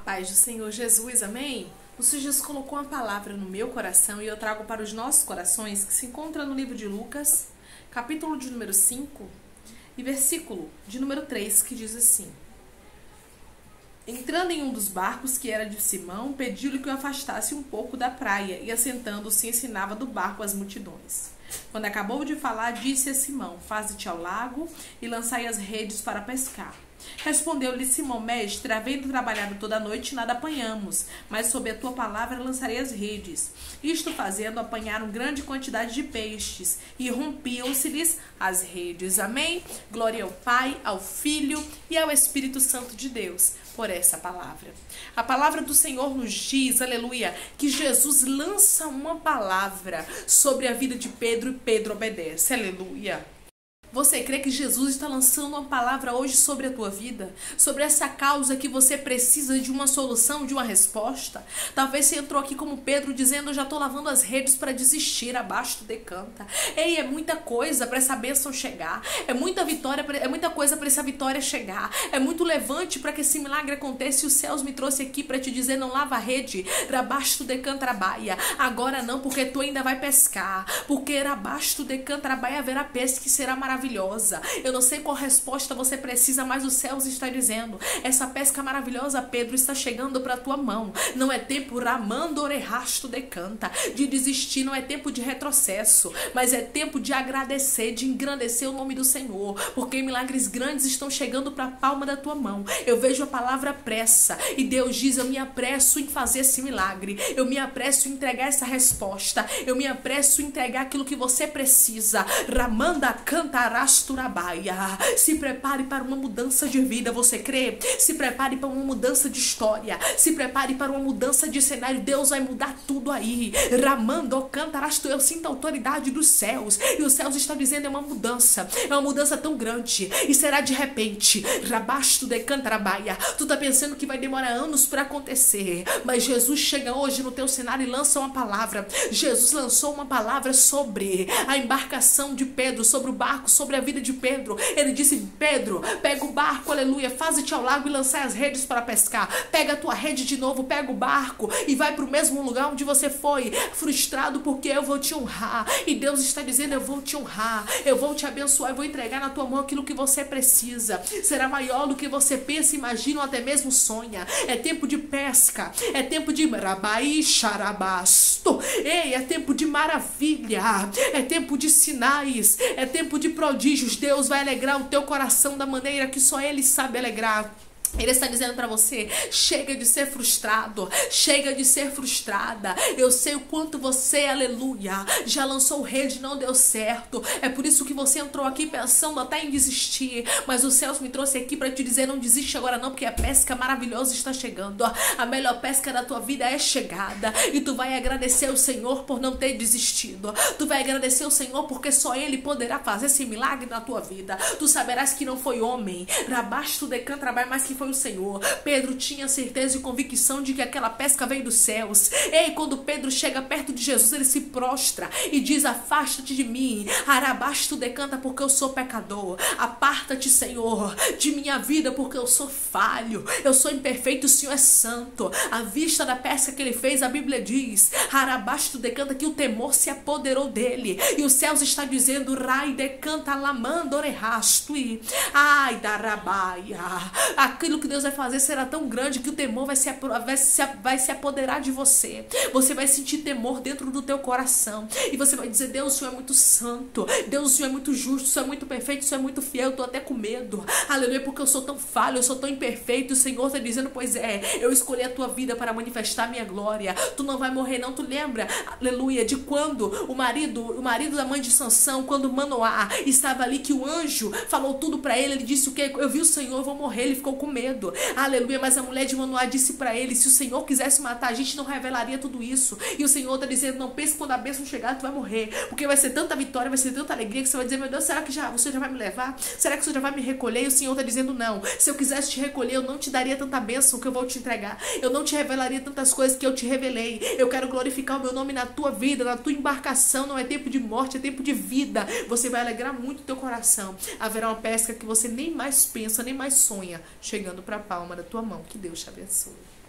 Paz do Senhor Jesus, amém? O Senhor Jesus colocou uma palavra no meu coração e eu trago para os nossos corações, que se encontra no livro de Lucas, capítulo de número 5 e versículo de número 3, que diz assim: Entrando em um dos barcos, que era de Simão, pediu-lhe que o afastasse um pouco da praia, e assentando-se ensinava do barco as multidões. Quando acabou de falar, disse a Simão: Faze-te ao lago e lançai as redes para pescar. Respondeu-lhe Simão: Mestre, havendo trabalhado toda a noite, nada apanhamos, mas sob a tua palavra lançarei as redes. Isto fazendo, apanharam grande quantidade de peixes, e rompiam-se-lhes as redes. Amém? Glória ao Pai, ao Filho e ao Espírito Santo de Deus por essa palavra. A palavra do Senhor nos diz, aleluia, que Jesus lança uma palavra sobre a vida de Pedro e Pedro obedece, aleluia. Você crê que Jesus está lançando uma palavra hoje sobre a tua vida? Sobre essa causa que você precisa de uma solução, de uma resposta? Talvez você entrou aqui como Pedro dizendo: eu já estou lavando as redes para desistir, abaixo do decanta. Ei, é muita coisa para essa bênção chegar. É muita vitória, é muita coisa para essa vitória chegar. É muito levante para que esse milagre aconteça. E os céus me trouxe aqui para te dizer: não lava a rede, abaixo do decanta trabalha. Agora não, porque tu ainda vai pescar. Porque abaixo do decanta trabalha haverá pesca que será maravilhosa. Eu não sei qual resposta você precisa, mas os céus está dizendo: essa pesca maravilhosa, Pedro, está chegando para a tua mão. Não é tempo ramandorerrasto decanta de desistir, não é tempo de retrocesso, mas é tempo de agradecer, de engrandecer o nome do Senhor, porque milagres grandes estão chegando para a palma da tua mão. Eu vejo a palavra pressa e Deus diz: eu me apresso em fazer esse milagre, eu me apresso em entregar essa resposta, eu me apresso em entregar aquilo que você precisa. Ramanda cantará. Se prepare para uma mudança de vida, você crê? Se prepare para uma mudança de história, se prepare para uma mudança de cenário. Deus vai mudar tudo aí. Ramando cantarasto, eu sinto a autoridade dos céus, e os céus estão dizendo: é uma mudança tão grande e será de repente. Rabasto de cantarabaia. Tu tá pensando que vai demorar anos para acontecer, mas Jesus chega hoje no teu cenário e lança uma palavra. Jesus lançou uma palavra sobre a embarcação de Pedro, sobre o barco, sobre a vida de Pedro. Ele disse: Pedro, pega o barco, aleluia, faze-te ao lago e lançai as redes para pescar. Pega a tua rede de novo, pega o barco e vai para o mesmo lugar onde você foi frustrado, porque eu vou te honrar. E Deus está dizendo: eu vou te honrar, eu vou te abençoar, eu vou entregar na tua mão aquilo que você precisa. Será maior do que você pensa, imagina ou até mesmo sonha. É tempo de pesca, é tempo de rabai xarabasto. Ei, é tempo de maravilha, é tempo de sinais, é tempo de prodígios. Deus vai alegrar o teu coração da maneira que só Ele sabe alegrar. Ele está dizendo para você: chega de ser frustrado, chega de ser frustrada. Eu sei o quanto você, aleluia, já lançou rede e não deu certo. É por isso que você entrou aqui pensando até em desistir, mas os céus me trouxe aqui para te dizer: não desiste agora não, porque a pesca maravilhosa está chegando. A melhor pesca da tua vida é chegada, e tu vai agradecer ao Senhor por não ter desistido. Tu vai agradecer ao Senhor porque só Ele poderá fazer esse milagre na tua vida. Tu saberás que não foi homem, rabasto decanta trabalho, mas que foi o Senhor. Pedro tinha certeza e convicção de que aquela pesca veio dos céus. Ei, quando Pedro chega perto de Jesus, ele se prostra e diz: afasta-te de mim, arabasto decanta, porque eu sou pecador. Aparta-te, Senhor, de minha vida, porque eu sou falho, eu sou imperfeito, o Senhor é santo. À vista da pesca que ele fez, a Bíblia diz, arabasto decanta, que o temor se apoderou dele, e os céus está dizendo: rai decanta lamando orehastui. Ai, darabaia. Aquilo que Deus vai fazer será tão grande que o temor vai se apoderar de você. Você vai sentir temor dentro do teu coração, e você vai dizer: Deus, o Senhor é muito santo, Deus, o Senhor é muito justo, o Senhor é muito perfeito, o Senhor é muito fiel. Eu tô até com medo, aleluia, porque eu sou tão falho, eu sou tão imperfeito. O Senhor está dizendo: pois é, eu escolhi a tua vida para manifestar a minha glória. Tu não vai morrer não. Tu lembra, aleluia, de quando o marido da mãe de Sansão, quando Manoá estava ali, que o anjo falou tudo para ele. Ele disse o quê? Eu vi o Senhor, eu vou morrer. Ele ficou com medo, aleluia, mas a mulher de Manoá disse para ele: se o Senhor quisesse matar a gente, não revelaria tudo isso. E o Senhor está dizendo: não pense que quando a bênção chegar tu vai morrer, porque vai ser tanta vitória, vai ser tanta alegria, que você vai dizer: meu Deus, será que você já vai me levar? Será que você já vai me recolher? E o Senhor está dizendo: não, se eu quisesse te recolher, eu não te daria tanta bênção que eu vou te entregar, eu não te revelaria tantas coisas que eu te revelei. Eu quero glorificar o meu nome na tua vida, na tua embarcação. Não é tempo de morte, é tempo de vida. Você vai alegrar muito o teu coração. Haverá uma pesca que você nem mais pensa, nem mais sonha, chegando para a palma da tua mão. Que Deus te abençoe.